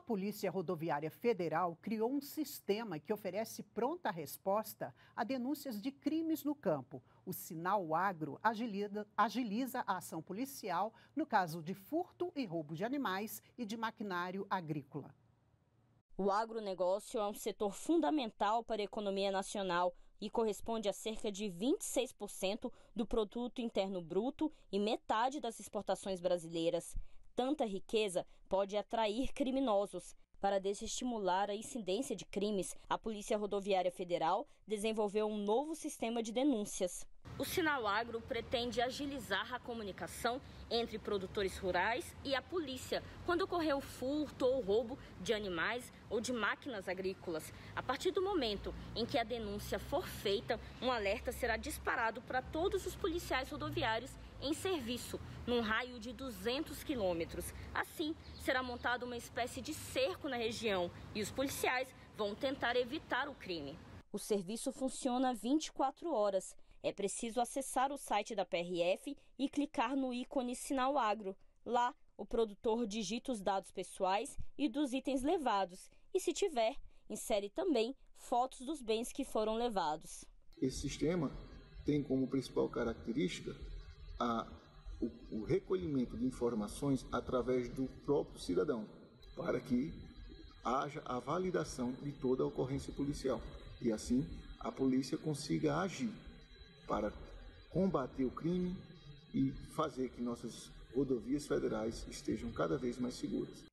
Polícia Rodoviária Federal criou um sistema que oferece pronta resposta a denúncias de crimes no campo. O Sinal Agro agiliza a ação policial no caso de furto e roubo de animais e de maquinário agrícola. O agronegócio é um setor fundamental para a economia nacional e corresponde a cerca de 26% do produto interno bruto e metade das exportações brasileiras. Tanta riqueza pode atrair criminosos. Para desestimular a incidência de crimes, a Polícia Rodoviária Federal desenvolveu um novo sistema de denúncias. O Sinal Agro pretende agilizar a comunicação entre produtores rurais e a polícia quando ocorrer o furto ou roubo de animais ou de máquinas agrícolas. A partir do momento em que a denúncia for feita, um alerta será disparado para todos os policiais rodoviários em serviço, num raio de 200 quilômetros. Assim, será montada uma espécie de cerco na região e os policiais vão tentar evitar o crime. O serviço funciona 24 horas. É preciso acessar o site da PRF e clicar no ícone Sinal Agro. Lá, o produtor digita os dados pessoais e dos itens levados e, se tiver, insere também fotos dos bens que foram levados. Esse sistema tem como principal característica o recolhimento de informações através do próprio cidadão, para que haja a validação de toda a ocorrência policial e assim a polícia consiga agir para combater o crime e fazer que nossas rodovias federais estejam cada vez mais seguras.